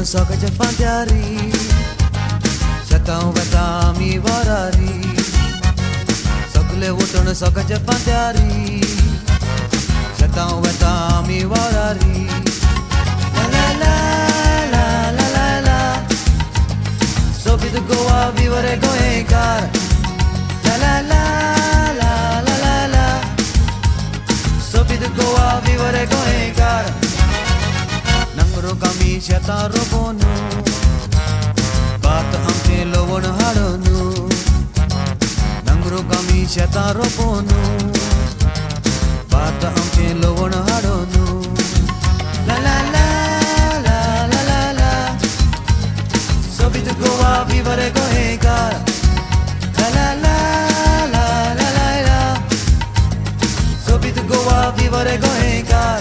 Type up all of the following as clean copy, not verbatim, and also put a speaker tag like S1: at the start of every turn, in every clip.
S1: soka je fantiari Shatão batami varari Sakle utun soka je fantiari Shatão batami varari La la la la la la Sobi tu goa vivere goenkar La la la la la la la Sobi tu goa vivere goenkar Nangro kami shata robonu Bat amte lovon haronu Nangro kami shata robonu Bat amte lovon haronu La la la la la la la Sobi tu goa vivere goenkar La la la la la la la Sobi tu goa vivere goenkar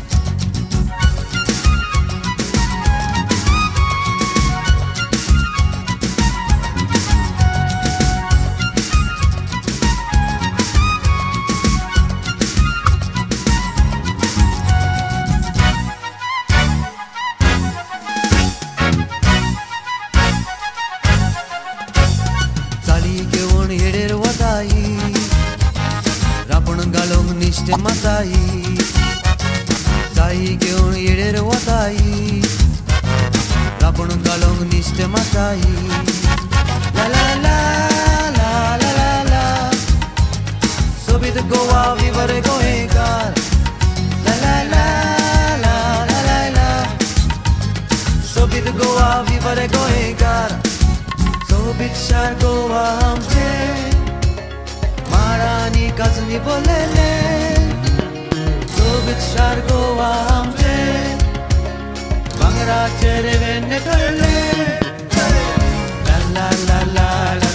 S1: Nishte matai Sai geun yeder watai Rapun galong nishte matai La la la la la la la Sobit goa vivere goenkar La la la la la la la Sobit goa vivere goenkar Sobit shar goa amche Marani kazni bolele Sobit shar goa amche Bangra chere venne torle La la la la la